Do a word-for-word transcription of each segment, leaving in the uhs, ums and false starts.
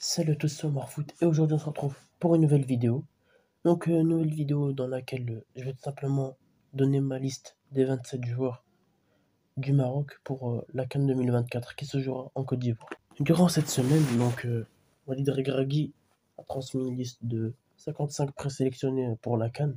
Salut à tous, c'est Omar Foot et aujourd'hui on se retrouve pour une nouvelle vidéo. Donc une nouvelle vidéo dans laquelle euh, je vais tout simplement donner ma liste des vingt-sept joueurs du Maroc pour euh, la CAN deux mille vingt-quatre qui se jouera en Côte d'Ivoire. Durant cette semaine, donc euh, Walid Regragui a transmis une liste de cinquante-cinq présélectionnés pour la CAN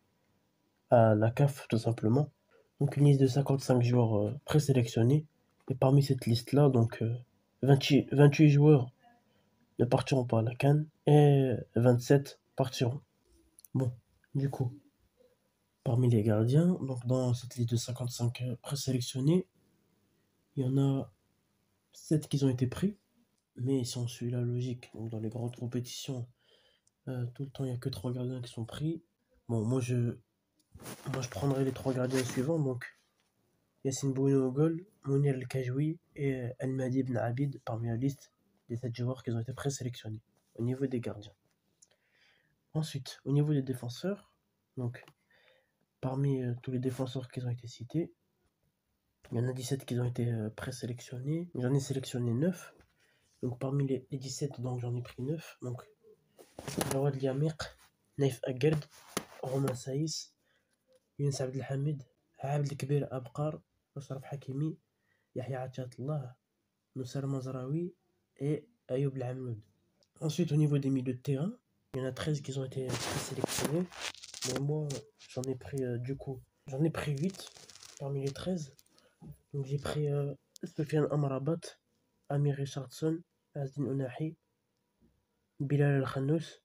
à la C A F tout simplement. Donc une liste de cinquante-cinq joueurs euh, présélectionnés et parmi cette liste-là, donc euh, vingt-huit, vingt-huit joueurs ne partiront pas à la CAN et vingt-sept partiront. Bon, du coup, parmi les gardiens, donc dans cette liste de cinquante-cinq présélectionnés, il y en a sept qui ont été pris, mais si on suit la logique, donc dans les grandes compétitions, euh, tout le temps il n'y a que trois gardiens qui sont pris. Bon, moi je, moi je prendrai les trois gardiens suivants, donc Yassine Bounou au goal, Mounir El Kajoui et El Mahdi Ibn Abid parmi la liste des sept joueurs qui ont été présélectionnés au niveau des gardiens. Ensuite, au niveau des défenseurs, donc parmi euh, tous les défenseurs qui ont été cités, il y en a dix-sept qui ont été euh, présélectionnés. J'en ai sélectionné neuf. Donc parmi les, les dix-sept, donc j'en ai pris neuf. Donc Jawad Liamir, Naif Agerd, Romain Saïs, Younes Abdelhamid, Abd Kbir Abkar, Ashraf Hakimi, Yahya Atchatullah, Noussar Mazraoui et Ayoub Lamloud. Ensuite, au niveau des milieux de terrain, il y en a treize qui ont été présélectionnés. Mais moi, j'en ai pris euh, du coup, j'en ai pris huit parmi les treize. Donc j'ai pris euh, Sofiane Amrabat, Amir Richardson, Azdin Ounahi, Bilal El-Khannous,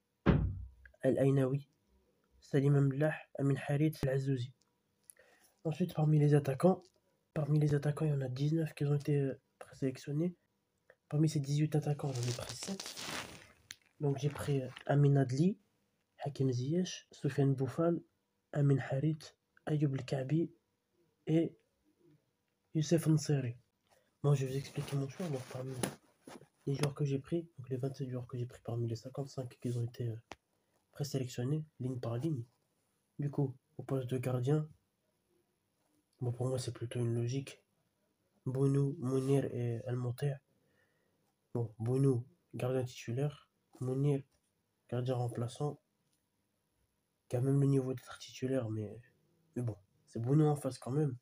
El-Ainaoui, Salim Amlah, Amin Harit, El-Azouzi. Ensuite, parmi les attaquants, parmi les attaquants, il y en a dix-neuf qui ont été euh, présélectionnés. Parmi ces dix-huit attaquants, j'en ai pris sept. Donc j'ai pris euh, Amin Adli, Hakim Ziyech, Soufiane Boufal, Amin Harit, Ayoub El-Kaabi et Youssef Nseri. Moi, je vais vous expliquer mon choix. Donc, parmi les joueurs que j'ai pris, donc les vingt-sept joueurs que j'ai pris parmi les cinquante-cinq qui ont été euh, présélectionnés, ligne par ligne. Du coup, au poste de gardien, bon, pour moi, c'est plutôt une logique. Bounou, Mounir et El Monter. Bon, Bounou, gardien titulaire. Mounir, gardien remplaçant. Qui a même le niveau d'être titulaire, mais, mais bon, c'est Bounou en face quand même.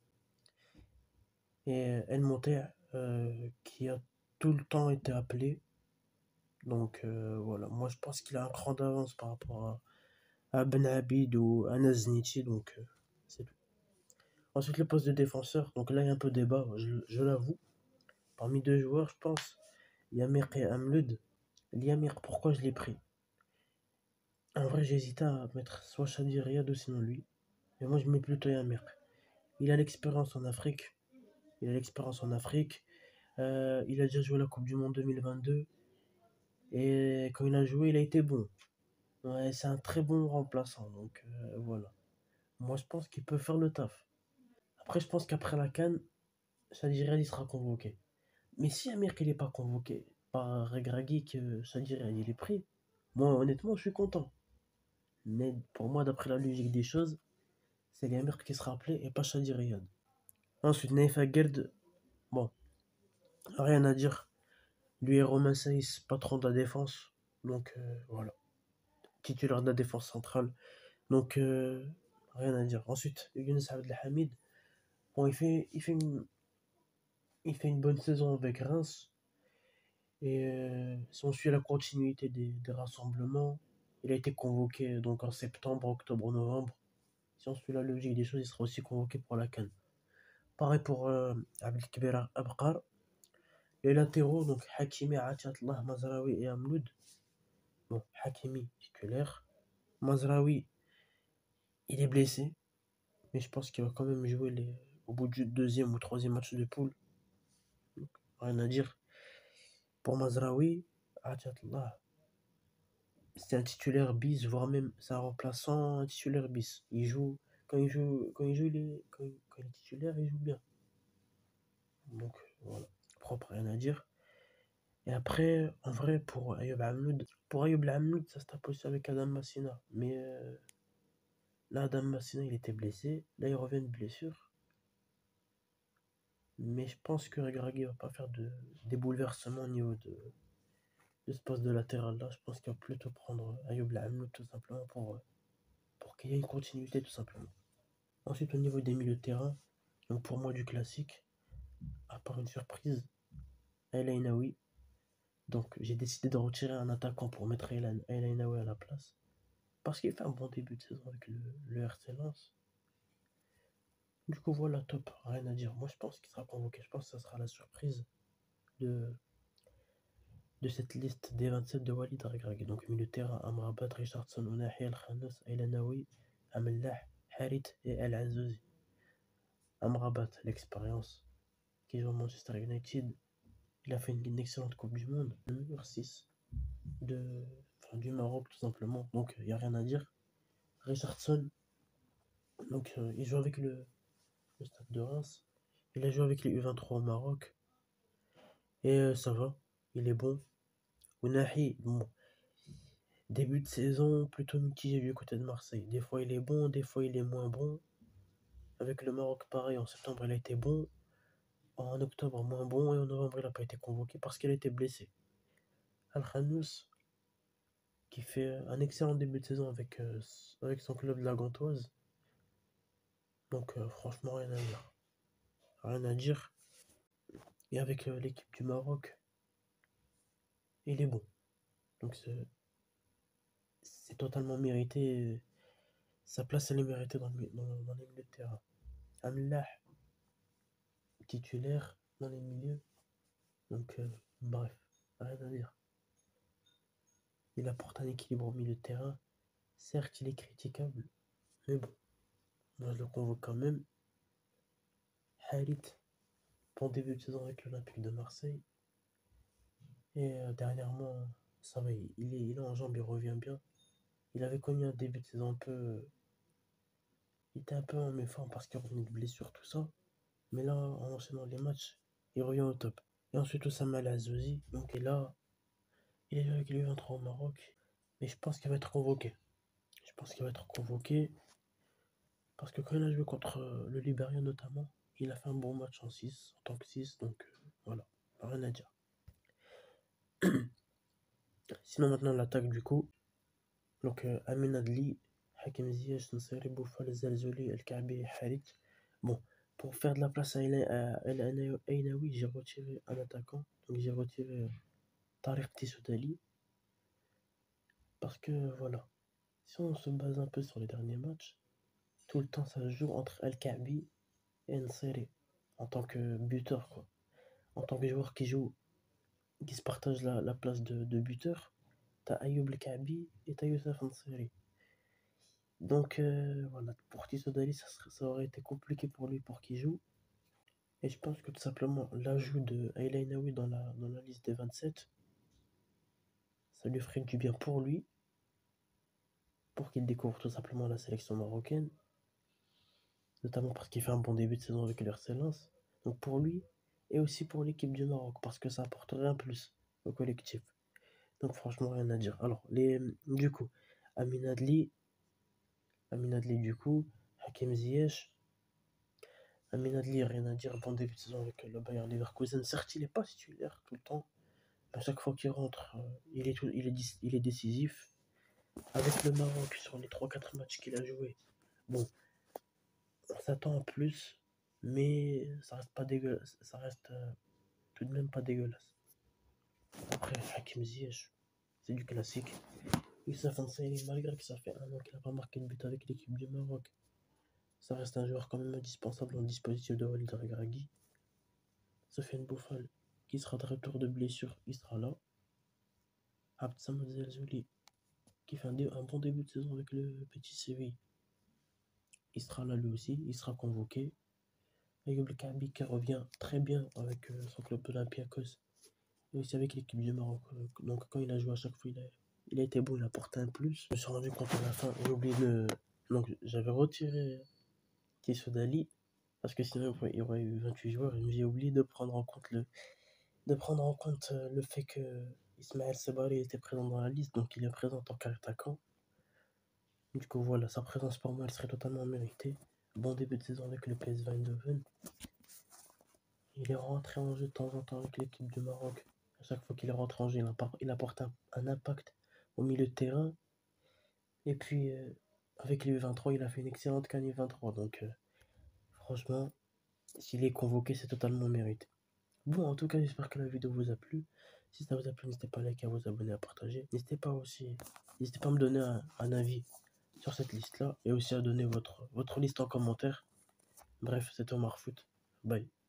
Et El Monter, euh, qui a tout le temps été appelé. Donc euh, voilà, moi je pense qu'il a un cran d'avance par rapport à, à Ben Abid ou à Nazniti, donc euh, c'est tout. Ensuite, le poste de défenseur, donc là il y a un peu débat, je, je l'avoue. Parmi deux joueurs, je pense, Yamir et Amlud. Yamir, pourquoi je l'ai pris? En vrai, j'hésitais à mettre soit Shadi Riyad ou sinon lui. Mais moi je mets plutôt Yamir. Il a l'expérience en Afrique. Il a l'expérience en Afrique. Euh, il a déjà joué la Coupe du Monde deux mille vingt-deux. Et quand il a joué, il a été bon. Ouais, c'est un très bon remplaçant, donc euh, voilà. Moi, je pense qu'il peut faire le taf. Après, je pense qu'après la CAN, Shadi Riyad il sera convoqué. Mais si Amir il n'est pas convoqué par Regragui, que Shadi Riyad il est pris, moi, honnêtement, je suis content. Mais pour moi, d'après la logique des choses, c'est Amir qui sera appelé et pas Shadi Riyad. Ensuite, Naïf Agerd, bon, rien à dire. Lui et Romain Saïs, patron de la défense. Donc euh, voilà. Titulaire de la défense centrale. Donc euh, rien à dire. Ensuite, Younes Abdelhamid. Bon, il fait, il fait, une, il fait une bonne saison avec Reims. Et euh, si on suit la continuité des, des rassemblements, il a été convoqué donc en septembre, octobre, novembre. Si on suit la logique des choses, il sera aussi convoqué pour la CAN. Pareil pour euh, Abdelkbir Abkar. Les latéraux, donc Hakimi, Atchatullah, Mazraoui et Amloud. Bon, Hakimi titulaire. Mazraoui, il est blessé. Mais je pense qu'il va quand même jouer les, au bout du deuxième ou troisième match de poule. Donc, rien à dire. Pour Mazraoui, Atchatullah, c'est un titulaire bis, voire même c'est un remplaçant, un titulaire bis. Il joue, quand il joue, quand il joue, il est, quand, il, quand il est titulaire, il joue bien. Donc voilà, propre, rien à dire. Et après, en vrai, pour Ayoub Hamloud, pour Ayoub Hamloud, ça se tape aussi avec Adam Massina. Mais euh, là, Adam Massina, il était blessé. Là, il revient de blessure. Mais je pense que Regragui va pas faire de, des bouleversements au niveau de, de ce poste de latéral là. Je pense qu'il va plutôt prendre Ayoub Lamloud tout simplement pour, pour qu'il y ait une continuité tout simplement. Ensuite, au niveau des milieux de terrain, donc pour moi du classique, à part une surprise, El Ainaoui. Donc j'ai décidé de retirer un attaquant pour mettre El Ainaoui à la place. Parce qu'il fait un bon début de saison avec le, le R C Lens. Du coup voilà, top, rien à dire. Moi je pense qu'il sera convoqué. Je pense que ça sera la surprise de, de cette liste des vingt-sept de Walid Regragui. Donc milieu de terrain, Amrabat, Richardson, Ounahi, El Khanos, El Ainaoui, Amellah, Harit et El Azouzi. Amrabat, l'expérience, qui joue à Manchester United. Il a fait une, une excellente Coupe du Monde, le numéro six de, enfin, du Maroc tout simplement. Donc il n'y a rien à dire. Richardson, donc euh, il joue avec le, le Stade de Reims. Il a joué avec les U vingt-trois au Maroc. Et euh, ça va, il est bon. Ounahi, bon, début de saison plutôt mitigé du côté de Marseille. Des fois il est bon, des fois il est moins bon. Avec le Maroc, pareil, en septembre il a été bon. En octobre, moins bon. Et en novembre, il n'a pas été convoqué parce qu'il a été blessé. Al Khanous, qui fait un excellent début de saison avec, euh, avec son club de la Gantoise. Donc euh, franchement, rien à dire. Rien à dire. Et avec euh, l'équipe du Maroc, il est bon. Donc c'est, c'est totalement mérité. Sa place, elle est méritée dans, le, dans, dans les milieux de terrain. Amlah, titulaire dans les milieux. Donc euh, bref, rien à dire. Il apporte un équilibre au milieu de terrain. Certes, il est critiquable, mais bon, moi je le convoque quand même. Harit, bon début de saison avec l'Olympique de Marseille. Et euh, dernièrement, ça va, il est, il est en jambes, il revient bien. Il avait connu un début de saison un peu. Il était un peu en méforme parce qu'il revenait de blessure, tout ça. Mais là, en enchaînant les matchs, il revient au top. Et ensuite, Oussama El Azouzi, donc il est là. Il est joué avec les U vingt-trois au Maroc. Mais je pense qu'il va être convoqué. Je pense qu'il va être convoqué. Parce que quand il a joué contre euh, le Libéria notamment, il a fait un bon match en six, en tant que six. Donc euh, voilà, rien à dire. Sinon, maintenant, l'attaque du coup. Donc, euh, Amin Adli, Hakim Ziyech, Nseri Boufal, Zalzouli, El Kaabi et Harit. Bon, pour faire de la place à El Ainaoui, j'ai retiré un attaquant. Donc, j'ai retiré euh, Tariq Tissoudali. Parce que, voilà, si on se base un peu sur les derniers matchs, tout le temps ça se joue entre El Kaabi et Nseri. En tant que buteur, quoi. En tant que joueur qui joue, qui se partage la, la place de, de buteur, t'as Ayoub El Kaabi et t'as Youssef Nseri. Donc euh, voilà, pour Tissoudali, ça, ça aurait été compliqué pour lui pour qu'il joue. Et je pense que tout simplement l'ajout de El Ainaoui dans la, dans la liste des vingt-sept, ça lui ferait du bien pour lui, pour qu'il découvre tout simplement la sélection marocaine, notamment parce qu'il fait un bon début de saison avec le R C Lens. Donc pour lui, et aussi pour l'équipe du Maroc, parce que ça apporterait un plus au collectif. Donc franchement, rien à dire. Alors, les, du coup, Amin Adli, Amin Adli du coup, Hakim Ziyech, Amin Adli, rien à dire, bon début de saison avec le Bayern Leverkusen. Certes, il n'est pas titulaire tout le temps. À chaque fois qu'il rentre, euh, il, est tout, il, est, il est décisif. Avec le Maroc, sur les trois quatre matchs qu'il a joué, bon, on s'attend à plus, mais ça reste pas dégueulasse. Ça reste euh, tout de même pas dégueulasse. Après, Hakim Ziyech, c'est du classique. Youssef Nseri, malgré que ça fait un an qu'il n'a pas marqué de but avec l'équipe du Maroc, ça reste un joueur quand même indispensable dans le dispositif de Walid Regragui. Sofiane Boufal, qui sera de retour de blessure, il sera là. Abdessamad Zelzouli, qui fait un, dé- un bon début de saison avec le petit Séville, il sera là lui aussi, il sera convoqué. Ayoub El Kaabi qui revient très bien avec euh, son club d'Olympiakos et aussi avec l'équipe du Maroc. Donc quand il a joué à chaque fois, il a, il a été bon, il a apporté un plus. Je me suis rendu compte à la fin, j'ai oublié de. Donc j'avais retiré Tissoudali parce que sinon il y aurait eu vingt-huit joueurs et j'ai oublié de prendre en compte le, de prendre en compte euh, le fait que Ismaël Sebari était présent dans la liste, donc il est présent en tant qu'attaquant. Du coup voilà, sa présence pour moi elle serait totalement méritée. Bon début de saison avec le P S V Eindhoven. Il est rentré en jeu de temps en temps avec l'équipe du Maroc. À Chaque fois qu'il est rentré en jeu, il, appor- il apporte un, un impact au milieu de terrain. Et puis, euh, avec les U vingt-trois, il a fait une excellente CAN U vingt-trois. Donc, euh, franchement, s'il est convoqué, c'est totalement mérité. Bon, en tout cas, j'espère que la vidéo vous a plu. Si ça vous a plu, n'hésitez pas à liker, à vous abonner, à partager. N'hésitez pas aussi, n'hésitez pas à me donner un, un avis sur cette liste-là et aussi à donner votre, votre liste en commentaire. Bref, c'était Omar Foot. Bye.